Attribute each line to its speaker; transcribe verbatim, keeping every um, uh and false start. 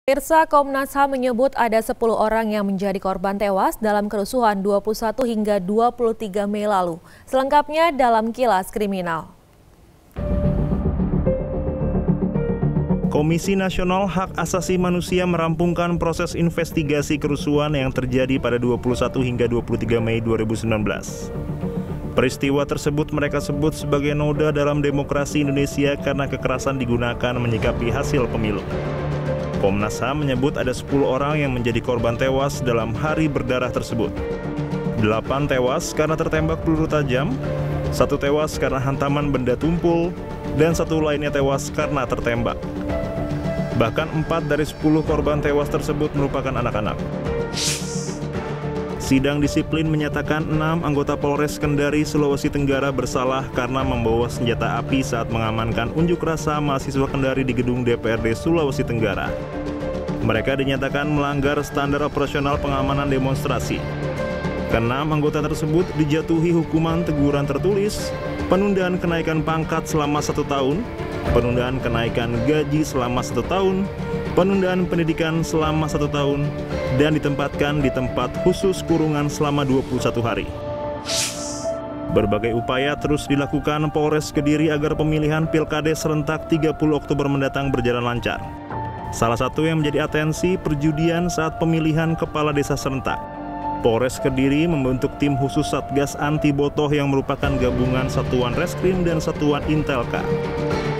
Speaker 1: Pemirsa, Komnas H A M menyebut ada sepuluh orang yang menjadi korban tewas dalam kerusuhan dua puluh satu hingga dua puluh tiga Mei lalu. Selengkapnya dalam Kilas Kriminal.
Speaker 2: Komisi Nasional Hak Asasi Manusia merampungkan proses investigasi kerusuhan yang terjadi pada dua puluh satu hingga dua puluh tiga Mei dua ribu sembilan belas. Peristiwa tersebut mereka sebut sebagai noda dalam demokrasi Indonesia karena kekerasan digunakan menyikapi hasil pemilu. Komnas H A M menyebut ada sepuluh orang yang menjadi korban tewas dalam hari berdarah tersebut. delapan tewas karena tertembak peluru tajam, satu tewas karena hantaman benda tumpul, dan satu lainnya tewas karena tertembak. Bahkan empat dari sepuluh korban tewas tersebut merupakan anak-anak. Sidang disiplin menyatakan enam anggota Polres Kendari, Sulawesi Tenggara bersalah karena membawa senjata api saat mengamankan unjuk rasa mahasiswa Kendari di gedung D P R D Sulawesi Tenggara. Mereka dinyatakan melanggar standar operasional pengamanan demonstrasi. Keenam anggota tersebut dijatuhi hukuman teguran tertulis, penundaan kenaikan pangkat selama satu tahun, penundaan kenaikan gaji selama satu tahun, penundaan pendidikan selama satu tahun, dan ditempatkan di tempat khusus kurungan selama dua puluh satu hari. Berbagai upaya terus dilakukan Polres Kediri agar pemilihan Pilkades serentak tiga puluh Oktober mendatang berjalan lancar. Salah satu yang menjadi atensi perjudian saat pemilihan kepala desa serentak. Polres Kediri membentuk tim khusus Satgas Anti Botoh yang merupakan gabungan Satuan Reskrim dan Satuan Intelka.